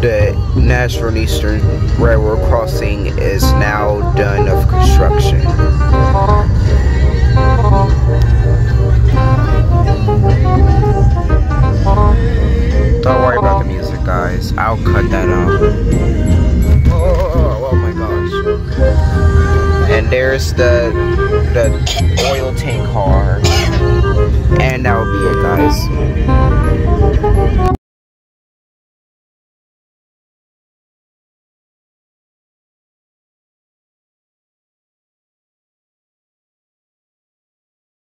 the Nashville Eastern Railroad crossing is now done of construction. Don't worry about the music, guys. I'll cut that out. Oh my gosh. And there's the oil tank car. And that will be it, guys.